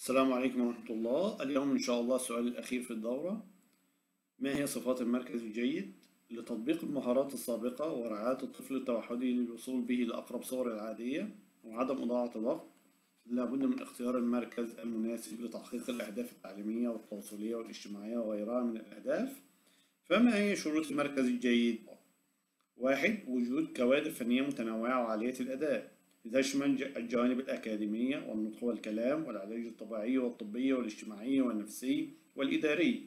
السلام عليكم ورحمة الله. اليوم إن شاء الله السؤال الأخير في الدورة: ما هي صفات المركز الجيد لتطبيق المهارات السابقة ورعاية الطفل التوحدي للوصول به لأقرب صوره العادية وعدم إضاعة الوقت؟ لابد من اختيار المركز المناسب لتحقيق الأهداف التعليمية والتواصلية والاجتماعية وغيرها من الأهداف. فما هي شروط المركز الجيد؟ 1. وجود كوادر فنية متنوعة وعالية الأداء، تشمل الجوانب الأكاديمية والنطق والكلام والعلاج الطبيعي والطبي والاجتماعي والنفسي والإداري.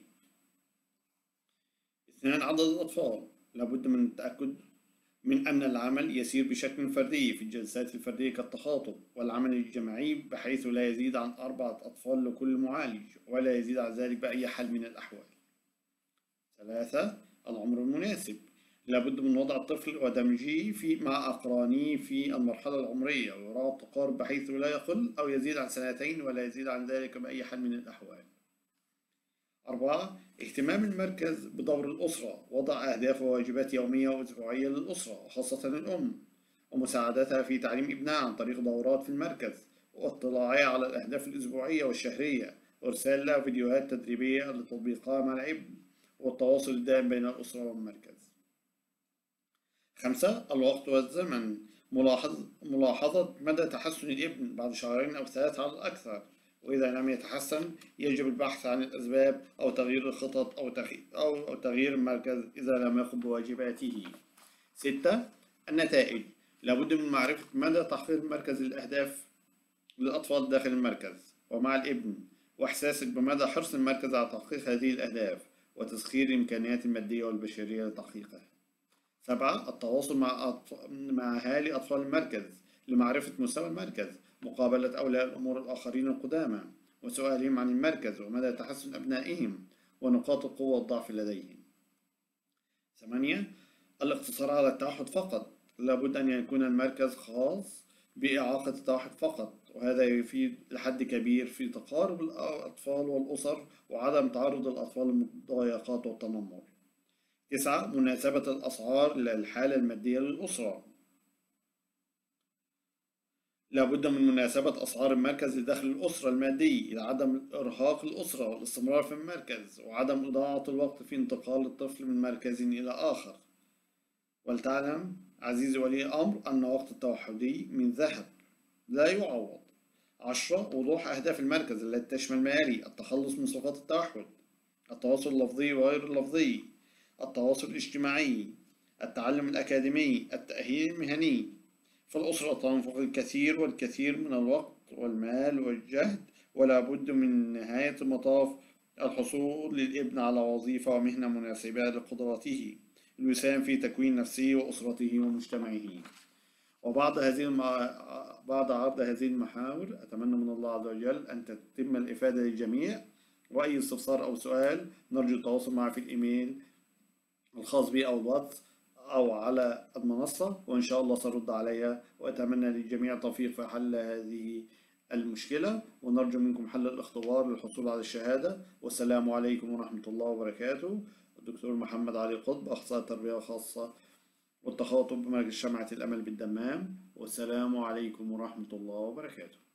2. عدد الأطفال، لابد من التأكد من أن العمل يسير بشكل فردي في الجلسات الفردية كالتخاطب والعمل الجماعي، بحيث لا يزيد عن 4 أطفال لكل معالج ولا يزيد عن ذلك بأي حال من الأحوال. 3. العمر المناسب، لابد من وضع الطفل ودمجه مع أقرانه في المرحلة العمرية، ويراعى التقارب بحيث لا يقل أو يزيد عن 2 ولا يزيد عن ذلك بأي حال من الأحوال. 4. اهتمام المركز بدور الأسرة، وضع أهداف وواجبات يومية وأسبوعية للأسرة وخاصة الأم، ومساعدتها في تعليم ابنها عن طريق دورات في المركز واطلاعها على الأهداف الأسبوعية والشهرية، وإرسال لها فيديوهات تدريبية لتطبيقها مع الابن، والتواصل الدائم بين الأسرة والمركز. 5. الوقت والزمن، ملاحظة مدى تحسن الابن بعد 2 أو 3 على الأكثر، وإذا لم يتحسن يجب البحث عن الأسباب أو تغيير الخطط أو تغيير المركز إذا لم يقم بواجباته. 6. النتائج، لابد من معرفة مدى تحقيق المركز الأهداف للأطفال داخل المركز ومع الابن، وإحساسك بمدى حرص المركز على تحقيق هذه الأهداف وتسخير الإمكانيات المادية والبشرية لتحقيقها. 7. التواصل مع أهالي أطفال المركز لمعرفة مستوى المركز، مقابلة أولياء الأمور الآخرين القدامى وسؤالهم عن المركز ومدى تحسن أبنائهم ونقاط القوة والضعف لديهم. 8. الاقتصار على التوحد فقط، لابد أن يكون المركز خاص بإعاقة التوحد فقط، وهذا يفيد لحد كبير في تقارب الأطفال والأسر وعدم تعرض الأطفال للمضايقات والتنمر. 9. مناسبة الأسعار للحالة المادية للأسرة، لابد من مناسبة أسعار المركز لدخل الأسرة المادي إلى عدم إرهاق الأسرة والاستمرار في المركز وعدم إضاعة الوقت في انتقال الطفل من مركز إلى آخر. ولتعلم عزيزي ولي الأمر أن وقت التوحدي من ذهب لا يعوض. 10. وضوح أهداف المركز التي تشمل مهاري التخلص من صفات التوحد، التواصل اللفظي وغير اللفظي، التواصل الاجتماعي، التعلم الأكاديمي، التأهيل المهني. فالأسرة تنفق الكثير والكثير من الوقت والمال والجهد، ولا بد من نهاية المطاف الحصول للابن على وظيفة ومهنة مناسبة لقدراته ليساهم في تكوين نفسه وأسرته ومجتمعه. بعد عرض هذه المحاور أتمنى من الله عز وجل أن تتم الإفادة للجميع، وأي استفسار أو سؤال نرجو التواصل معي في الإيميل الخاص بي أو الواتس أو على المنصة، وإن شاء الله سأرد عليها، وأتمنى للجميع التوفيق في حل هذه المشكلة، ونرجو منكم حل الاختبار للحصول على الشهادة. والسلام عليكم ورحمة الله وبركاته. الدكتور محمد علي قطب، أخصائي تربية خاصة والتخاطب بمركز شمعة الأمل بالدمام، والسلام عليكم ورحمة الله وبركاته.